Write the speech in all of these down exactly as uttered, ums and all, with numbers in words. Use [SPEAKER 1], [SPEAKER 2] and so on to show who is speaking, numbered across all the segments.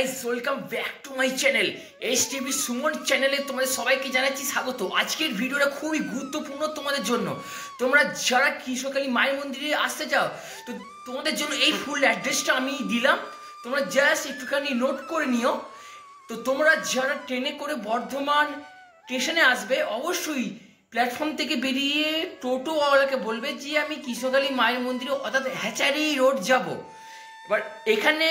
[SPEAKER 1] Guys, welcome back to my channel S TV Suman চ্যানেলে তোমাদের সবাইকে জানাচ্ছি স্বাগত। আজকের ভিডিওটা খুবই গুরুত্বপূর্ণ তোমাদের জন্য। তোমরা যারা কৃষ্ণকালী মায়ের মন্দিরে আসতে চাও, তো তোমাদের জন্য এই ফুল অ্যাড্রেসটা আমি দিলাম, তোমরা জাস্ট একটুখানি নোট করে নিও। তো তোমরা যারা ট্রেনে করে বর্ধমান স্টেশনে আসবে, অবশ্যই প্ল্যাটফর্ম থেকে বেরিয়ে টোটোওয়ালাকে বলবে যে আমি কৃষ্ণকালী মায়ের মন্দিরে অর্থাৎ হ্যাচারি রোড যাব। এবার এখানে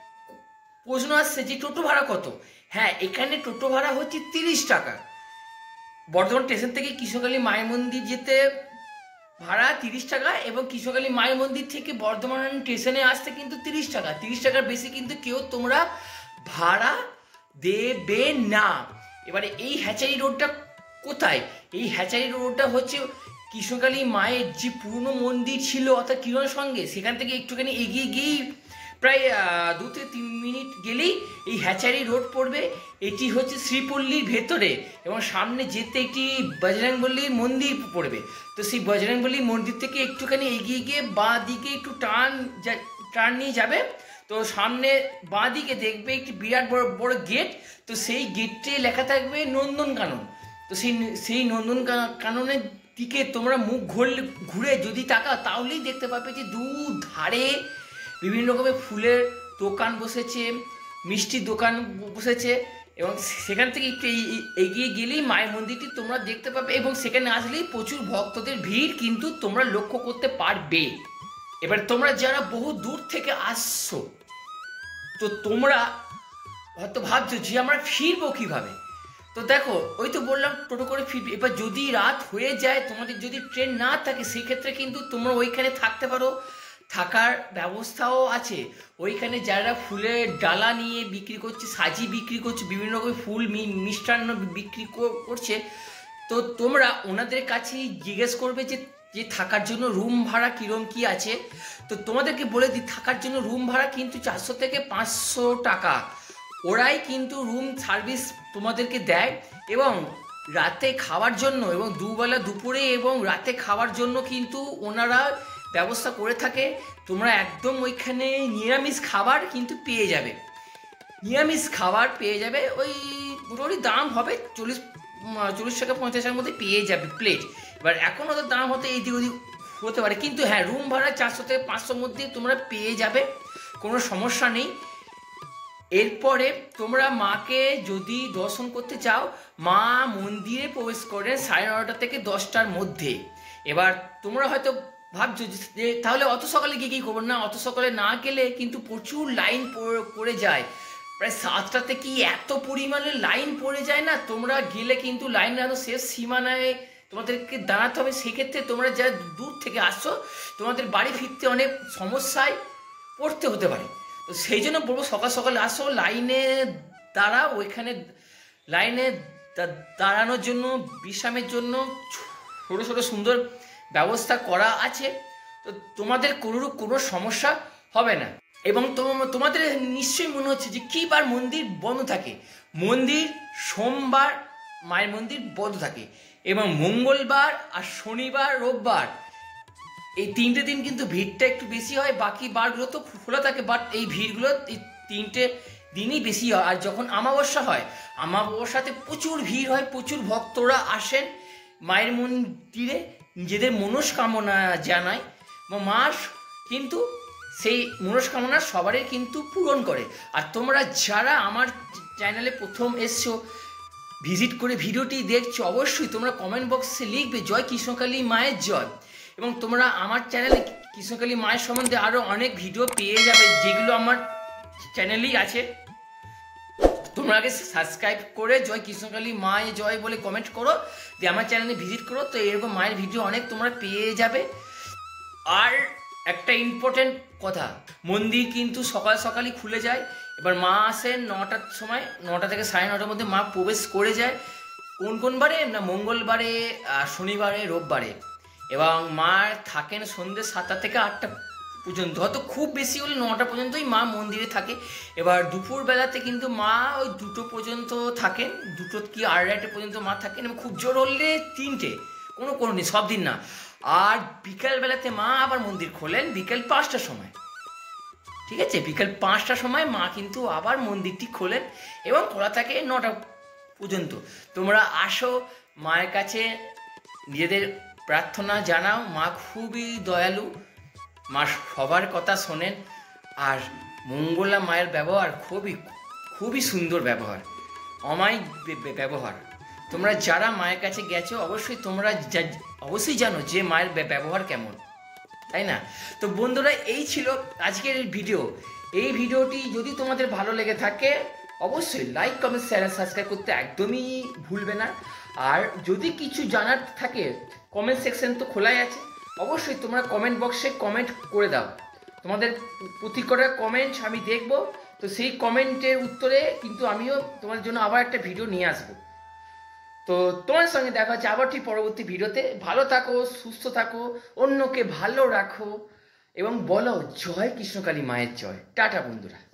[SPEAKER 1] প্রশ্ন আসছে যে টোটো ভাড়া কত। হ্যাঁ, এখানে টোটো ভাড়া হচ্ছে তিরিশ টাকা। বর্ধমান স্টেশন থেকে কৃষ্ণকালী মায়ের মন্দির যেতে ভাড়া তিরিশ টাকা, এবং কৃষ্ণকালী মায়ের মন্দির থেকে বর্ধমান স্টেশনে আসতে কিন্তু তিরিশ টাকা। তিরিশ টাকার বেশি কিন্তু কেউ তোমরা ভাড়া দেবে না। এবারে এই হ্যাচারি রোডটা কোথায়? এই হ্যাচারি রোডটা হচ্ছে কৃষ্ণকালী মায়ের যে পুরনো মন্দির ছিল অর্থাৎ কিরণ সঙ্গে, সেখান থেকে একটুখানি এগিয়ে গিয়েই প্রায় দু থেকে তিন মিনিট গেলেই এই হ্যাচারি রোড পড়বে। এটি হচ্ছে শ্রীপল্লীর ভেতরে, এবং সামনে যেতে একটি বজরংবলীর মন্দির পড়বে। তো সেই বজরংবলীর মন্দির থেকে একটুখানি এগিয়ে গিয়ে বাঁ দিকে একটু টার্ন টার্ন নিয়ে যাবে। তো সামনে বাঁ দিকে দেখবে একটি বিরাট বড় বড় গেট। তো সেই গেটে লেখা থাকবে নন্দনকানন। তো সেই সেই নন্দন কাননের দিকে তোমরা মুখ ঘুরলে ঘুরে যদি তাকাও, তাহলেই দেখতে পাবে যে দু ধারে বিভিন্ন রকমের ফুলের দোকান বসেছে, মিষ্টির দোকান বসেছে, এবং সেখান থেকে একটু এগিয়ে গেলেই মায়ের মন্দিরটি তোমরা দেখতে পাবে, এবং সেখানে আসলেই প্রচুর ভক্তদের ভিড় কিন্তু তোমরা লক্ষ্য করতে পারবে। এবার তোমরা যারা বহু দূর থেকে আসছো, তো তোমরা হয়তো ভাবছো যে আমরা ফিরবো কীভাবে। তো দেখো, ওই তো বললাম টোটো করে ফিরবে। এবার যদি রাত হয়ে যায়, তোমাদের যদি ট্রেন না থাকে, সেক্ষেত্রে কিন্তু তোমরা ওইখানে থাকতে পারো, থাকার ব্যবস্থাও আছে। ওইখানে যারা ফুলের ডালা নিয়ে বিক্রি করছে, সাজি বিক্রি করছে, বিভিন্ন রকমের ফুল মিষ্টান্ন বিক্রি করছে, তো তোমরা ওনাদের কাছেই জিজ্ঞেস করবে যে যে থাকার জন্য রুম ভাড়া কীরকম কী আছে। তো তোমাদেরকে বলে দিই, থাকার জন্য রুম ভাড়া কিন্তু চারশো থেকে পাঁচশো টাকা। ওরাই কিন্তু রুম সার্ভিস তোমাদেরকে দেয়, এবং রাতে খাওয়ার জন্য এবং দুবেলা দুপুরে এবং রাতে খাওয়ার জন্য কিন্তু ওনারা ব্যবস্থা করে থাকে। তোমরা একদম ওইখানে নিরামিষ খাবার কিন্তু পেয়ে যাবে। নিরামিষ খাবার পেয়ে যাবে, ওই মোটামুটি দাম হবে চল্লিশ চল্লিশ টাকা পঞ্চাশ টাকার মধ্যে পেয়ে যাবে প্লেট। এবার এখন ওদের দাম হতে এইদিক ওদিক হতে পারে, কিন্তু হ্যাঁ, রুম ভাড়া চারশো থেকে পাঁচশোর মধ্যে তোমরা পেয়ে যাবে, কোনো সমস্যা নেই। এরপরে তোমরা মাকে যদি দর্শন করতে চাও, মা মন্দিরে প্রবেশ করেন সাড়ে নটা থেকে দশটার মধ্যে। এবার তোমরা হয়তো ভাবছো যে তাহলে অত সকালে গিয়ে কী করবো। না, অত সকালে না গেলে কিন্তু প্রচুর লাইন পড়ে যায়। প্রায় সাতটা থেকে এত পরিমাণে লাইন পড়ে যায় না, তোমরা গেলে কিন্তু লাইন আরও শেষ সীমানায় তোমাদেরকে দাঁড়াতে হবে। সেক্ষেত্রে তোমরা যারা দূর থেকে আসছো, তোমাদের বাড়ি ফিরতে অনেক সমস্যায় পড়তে হতে পারে। তো সেই জন্য বলবো, সকাল সকাল আসো, লাইনে দাঁড়াও। ওইখানে লাইনে দাঁড়ানোর জন্য, বিশ্রামের জন্য ছোটো ছোটো সুন্দর ব্যবস্থা করা আছে। তো তোমাদের কোনোরূপ কোনো সমস্যা হবে না। এবং তোমাদের নিশ্চয়ই মনে হচ্ছে যে কী বার মন্দির বন্ধ থাকে। মন্দির সোমবার মায়ের মন্দির বন্ধ থাকে, এবং মঙ্গলবার আর শনিবার রোববার এই তিনটে দিন কিন্তু ভিড়টা একটু বেশি হয়। বাকি বারগুলো তো খোলা থাকে, বাট এই ভিড়গুলো এই তিনটে দিনই বেশি হয়। আর যখন অমাবস্যা হয়, অমাবস্যাতে প্রচুর ভিড় হয়, প্রচুর ভক্তরা আসেন মায়ের মন্দিরে, নিজেদের মনস্কামনা জানায়, মা কিন্তু সেই মনস্কামনা সবারই কিন্তু পূরণ করে। আর তোমরা যারা আমার চ্যানেলে প্রথম এসছো, ভিজিট করে ভিডিওটি দেখছো, অবশ্যই তোমরা কমেন্ট বক্সে লিখবে জয় কৃষ্ণকালী মায়ের জয়। এবং তোমরা আমার চ্যানেলে কৃষ্ণকালী মায়ের সম্বন্ধে আরও অনেক ভিডিও পেয়ে যাবে, যেগুলো আমার চ্যানেলেই আছে। তোমরা আগে সাবস্ক্রাইব করে জয় কৃষ্ণকালী মায়ের জয় বলে কমেন্ট করো, দিয়ে আমার চ্যানেলে ভিজিট করো। তো এরকম মায়ের ভিডিও অনেক তোমরা পেয়ে যাবে। আর একটা ইম্পর্টেন্ট কথা, মন্দির কিন্তু সকাল সকালই খুলে যায়। এবার মা আসেন নটার সময়, নটা থেকে সাড়ে নটার মধ্যে মা প্রবেশ করে যায়। কোন কোন বারে না? মঙ্গলবারে, শনিবারে, রোববারে। এবং মা থাকেন সন্ধ্যে সাতটা থেকে আটটা পর্যন্ত, হয়তো খুব বেশি হলে নটা পর্যন্তই মা মন্দিরে থাকে। এবার দুপুরবেলাতে কিন্তু মা ওই দুটো পর্যন্ত থাকেন, দুটো কি আড়াইটা পর্যন্ত মা থাকেন, এবং খুব জোর হলে তিনটে, কোনো কোনো নেই, সব দিন না। আর বিকালবেলাতে মা আবার মন্দির খোলেন বিকেল পাঁচটার সময়। ঠিক আছে, বিকাল পাঁচটার সময় মা কিন্তু আবার মন্দিরটি খোলেন এবং খোলা থাকে নটা পর্যন্ত। তোমরা আসো মায়ের কাছে, নিজেদের প্রার্থনা জানাও। মা খুবই দয়ালু, মা সবার কথা শোনেন। আর মঙ্গলা মায়ের ব্যবহার খুবই খুবই সুন্দর ব্যবহার, অমায়িক ব্যবহার। তোমরা যারা মায়ের কাছে গেছো অবশ্যই তোমরা অবশ্যই জানো যে মায়ের ব্যবহার কেমন, তাই না? তো বন্ধুরা, এই ছিল আজকের এই ভিডিও। এই ভিডিওটি যদি তোমাদের ভালো লেগে থাকে অবশ্যই লাইক, কমেন্ট, শেয়ার, সাবস্ক্রাইব করতে একদমই ভুলবে না। আর যদি কিছু জানার থাকে কমেন্ট সেকশন তো খোলাই আছে, অবশ্যই তোমরা কমেন্ট বক্সে কমেন্ট করে দাও। তোমাদের প্রতি কটা কমেন্ট আমি দেখব, তো সেই কমেন্টের উত্তরে কিন্তু আমিও তোমাদের জন্য আবার একটা ভিডিও নিয়ে আসবো। তো তোমার সঙ্গে দেখা হচ্ছে আবার ঠিক পরবর্তী ভিডিওতে। ভালো থাকো, সুস্থ থাকো, অন্যকে ভালো রাখো এবং বলো জয় কৃষ্ণকালী মায়ের জয়। টাটা বন্ধুরা।